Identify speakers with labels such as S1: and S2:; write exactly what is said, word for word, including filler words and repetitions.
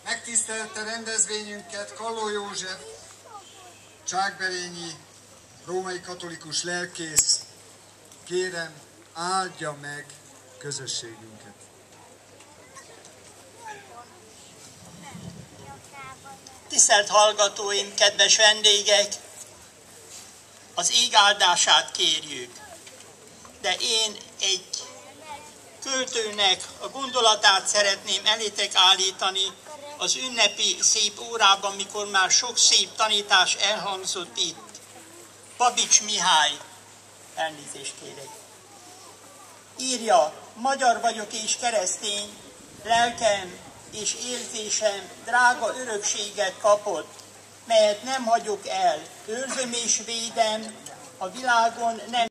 S1: Megtisztelte rendezvényünket Kalló József, csákberényi római katolikus lelkész. Kérem, áldja meg közösségünket.
S2: Tisztelt hallgatóim, kedves vendégek! Az ég áldását kérjük. De én egy költőnek a gondolatát szeretném elétek állítani az ünnepi szép órában, mikor már sok szép tanítás elhangzott itt. Babics Mihály, elnézést kérek, írja: magyar vagyok és keresztény, lelkem és érzésem drága örökséget kapott, melyet nem hagyok el, őrzöm és védem, a világon nem